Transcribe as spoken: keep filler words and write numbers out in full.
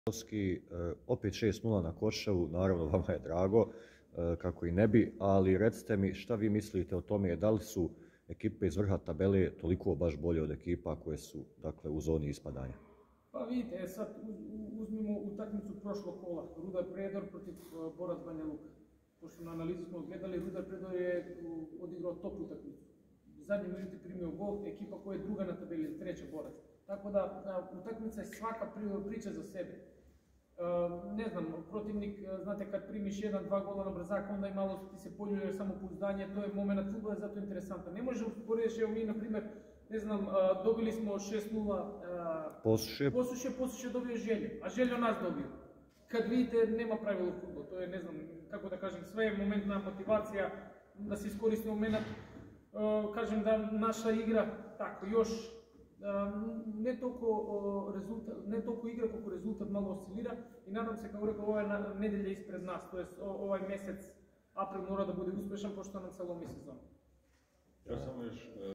Opet šest nula na Koševu, naravno vama je drago, kako i ne bi, ali recite mi šta vi mislite o tome, da li su ekipe iz vrha tabele toliko baš bolje od ekipa koje su dakle, u zoni ispadanja? Pa vidite, sad uzmimo utakmicu prošlog kola, Rudar Predor protiv Borac Banja Luka. Pošto na analizu smo gledali, Rudar Predor je odigrao top utakmicu. U zadnjoj minuti primio gol, ekipa koja je druga na tabeli, treća Borac. Tako da utakmica je svaka priča za sebe. Ne znam, protivnik, znate, kad primiš jedan, dva gola na brzak, onda i malo ti se poljuje samopouzdanje, to je moment fudbala, zato je interesantan. Ne može usporediti, evo mi, na primjer, ne znam, dobili smo šest nula Posušje, Posušje, Posušje dobio Želju, a Željo nas dobio. Kad vidite, nema pravila u fudbalu, to je, ne znam, kako da kažem, sve je momentna motivacija da se iskoristi moment. Kažem da naša igra, tako, još ne toliko rezultat, ne toliko igra koliko rezultat malo oscilira i nadam se, kao rekao, ova nedelja ispred nas, to je ovaj mjesec, april mora da bude uspešan pošto nam se lomi sezona. Ja samo još